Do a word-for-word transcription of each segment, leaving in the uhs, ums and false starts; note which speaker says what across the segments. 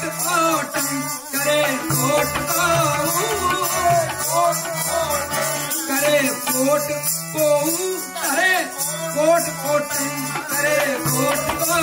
Speaker 1: कोटम करे कोट करे कोट को करे कोट कोटम करे कोट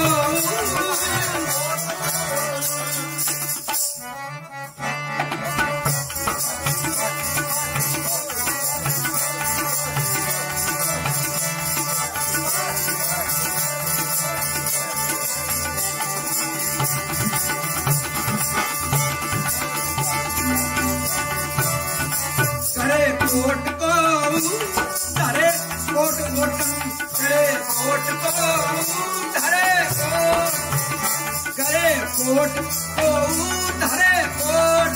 Speaker 1: कोट को धरे कोट कोटम करे कोट को धरे कोट करे कोट को धरे कोट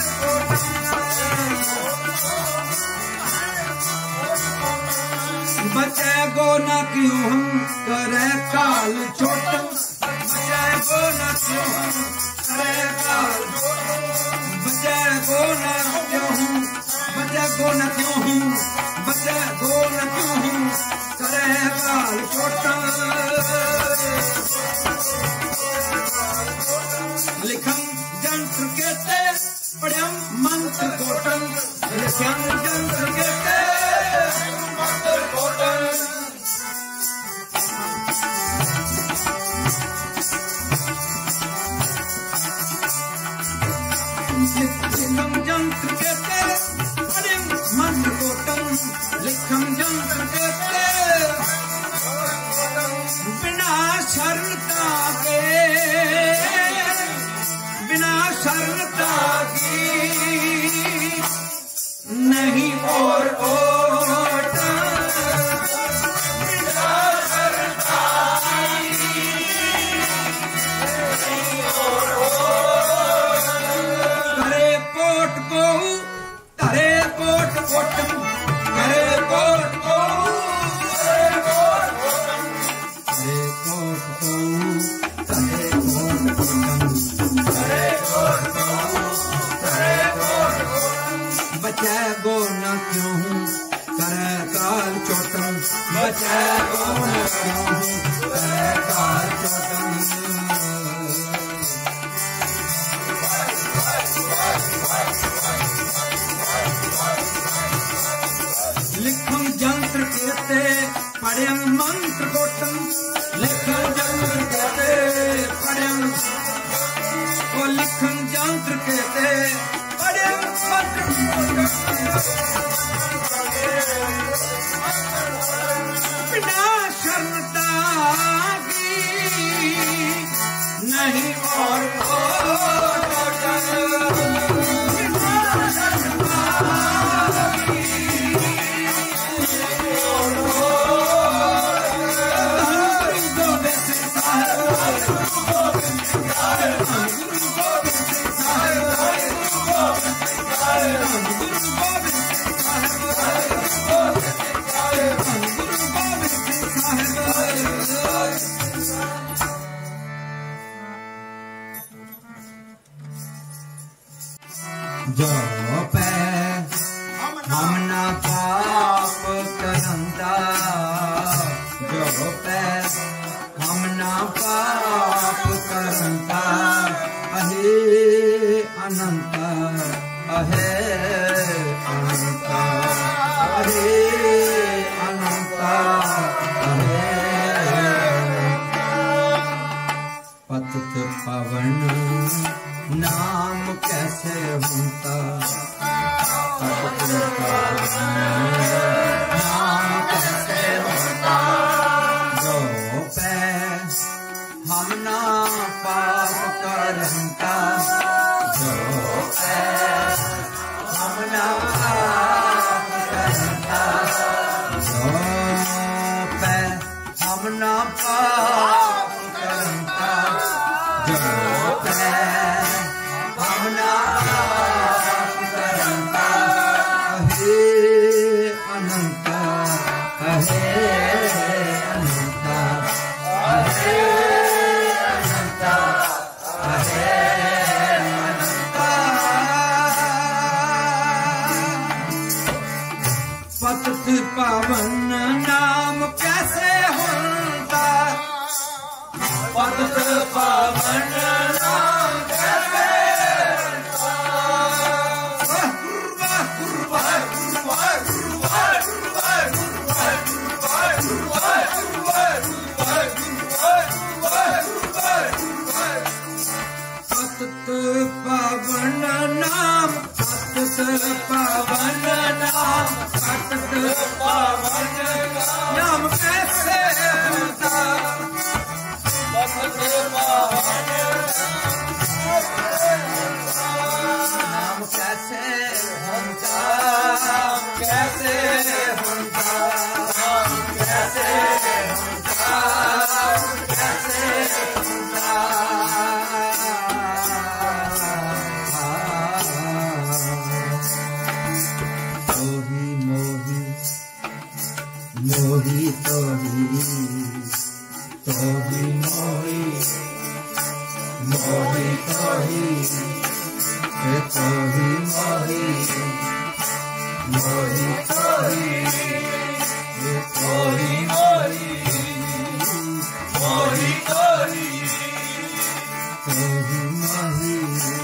Speaker 1: कोट बचे गो न क्यों हम करे काल छोटम बचे गो न क्यों हम करे काल बचे गो न क्यों हम बचे गो न क्यों हूँ बचे गो न क्यों हूँ करे काल छोटा लिखम जंत्र कहते पढ़म मंत्र कोटम लिखम जंत्र कहते मंत्र कोटम लिखम जंत्र कहते मंत्र कोटम लिखम जंत्र कहते बिना शरणता के बिना शरणता की नहीं और ओटा बिना शरणता की नहीं और ओटा करे कोट को करे कोट कोटम करे कोट को करे कोट कोटम करे कोट को करे कोट कोटम करे कोट को करे कोट कोटम बचे गो न क्यों हूँ करे काल छोटम बचे गो न क्यों हूँ करे काल छोटम लिखम जंत्र कहते पढ़म मंत्र कोटम लिखम जंत्र कहते पढ़म वो लिखम जंत्र कहते पढ़म मंत्र कोटम बिना शरणता की नहीं और जो पे हम ना पाप करंदा जो पे हम ना पाप करंदा अहे अनंत अहे अनंत अहे अनंत अहे पतित पावन नाम कैसे होता पतित पावन नाम कैसे होता जो पे हम ना पाप करता जो पे हम ना पाप करता जो पे हम ना पाप करता जो पे अनंत अहे अनंत अहे अनंत अहे अनंत पतित पावन नाम कैसे होता पतित पावन नाम तोही मोही मोही तोही हे तोही मोही मोही तोही हे तोही मोही मोही तोही तोही मोही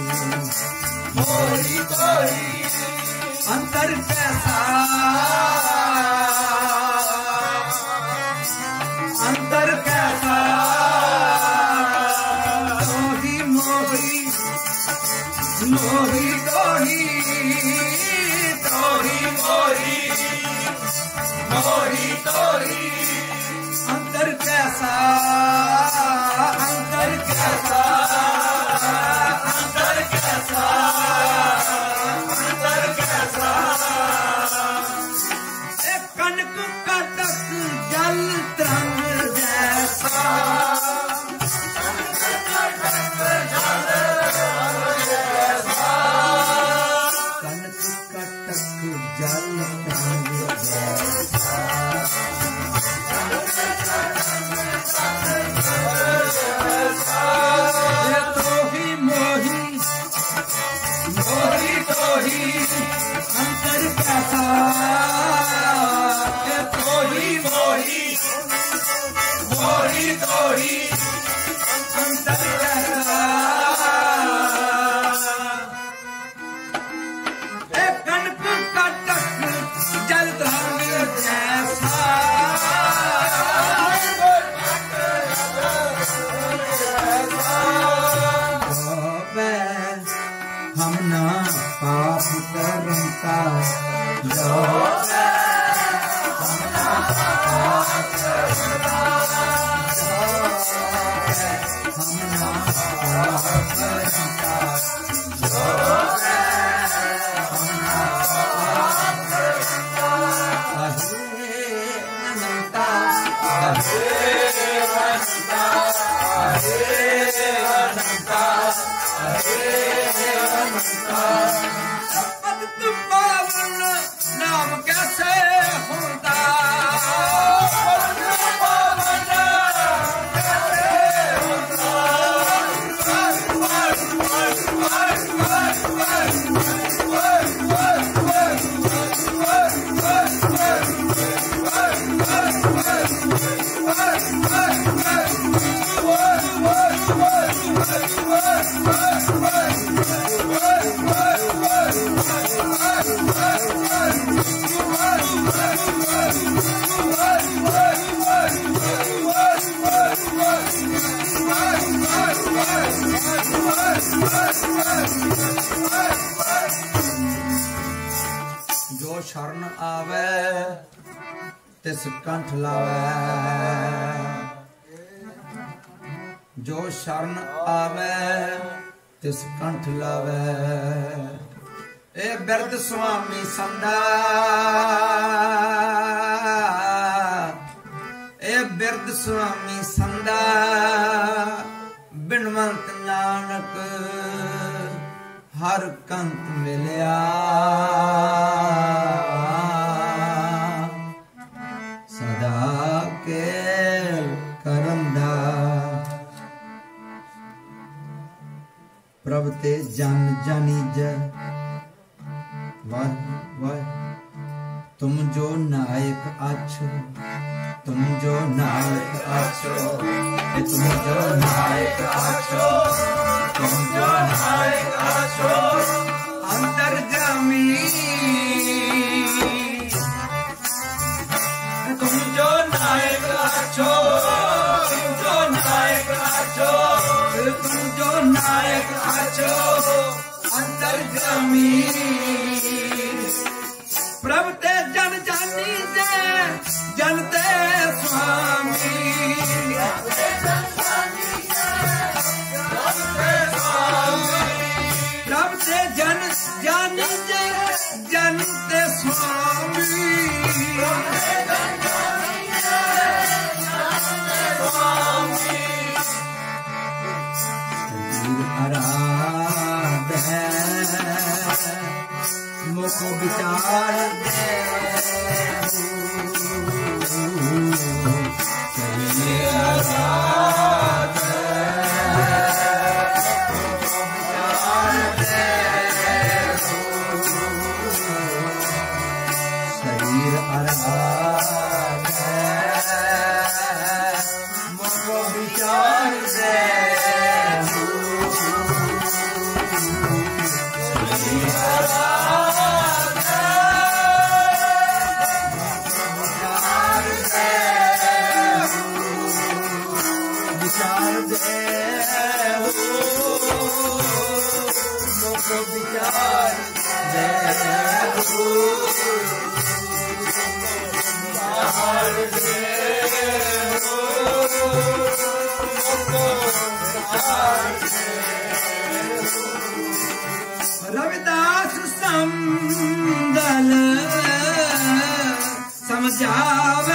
Speaker 1: मोही तोही अंतर कैसा अंतर कैसा तोही मोही मोही तोही तोही मोही मोही तोही अंतर कैसा अंतर कैसा अंतर कैसा अंतर कैसा एक कनक कटक जल तरंग जैसा कनक कटक जल तरंग जैसा तोही मोही मोही तोही अंतर कैसा तोही मोही मोही तोही अंतर कैसा एक कनक कटक जल तरंग जैसा हम ना पाप करता जो हम ना पाप करता हम ना पाप करता जो हम ना पाप करता अहे अनंता अहे अनंता अहे अनंता पतित पावन नाम कैसे होता पतित पावन कैसे होता जो शरण आवे तिस कंठ लावे जो शरण आवे तिस कंठ लावे ए बिरद स्वामी संदा ए बिरद स्वामी संदा बिनवंत नानक हर कंत मिलिया सदा के करम दा प्रभ ते जन जानीज वाह वाह तुम जो नायक आछो तुम जो नायक आछो तुम जो नायक आछो तुम जो नायक आछो अंतर्जामी तुम जो नायक आछो तुम जो नायक आछो तुम जो नायक आछो अंतर्जामी प्रभ ते जन जानी दे जनते स्वामी प्रभ ते जन जानी दे जनते स्वामी आराध है मुख विचार दे आराध दे मोको विचार दे रविदास समदल समझावे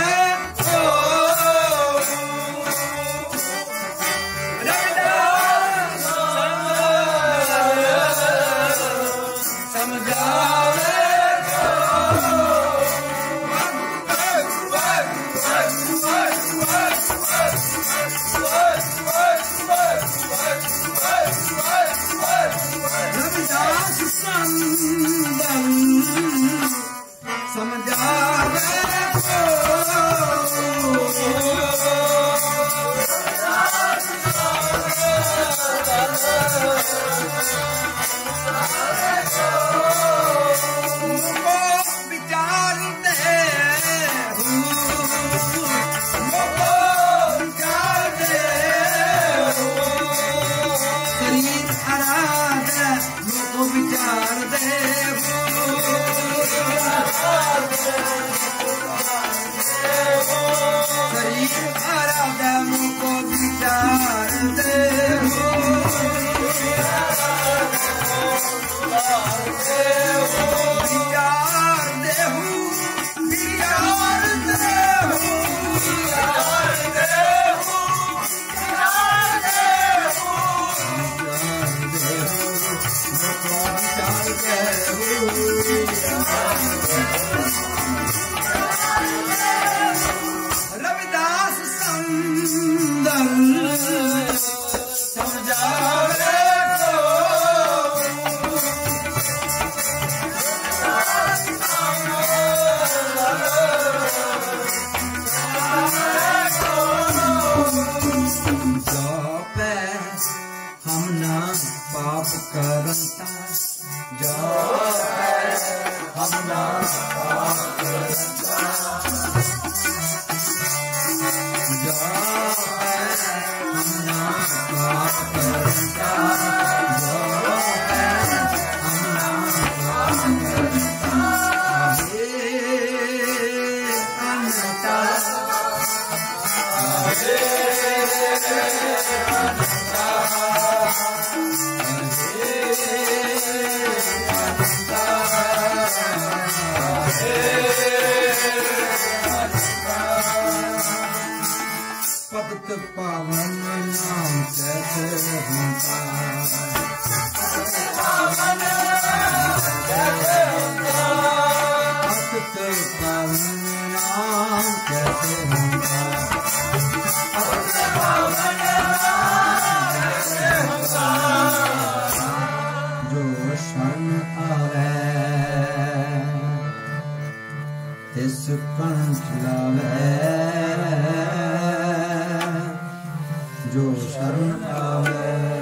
Speaker 1: रविदास समदल समझावे हम ना पाप करता जो हम ना पाप करता जो हम ना पाप करता जो हम ना पाप करता हे अनंता हे पतित पावन नाम कैसे होता पतित पावन नाम कैसे होता जो शरण आवे तिस कंठ लावे जो शरण आवे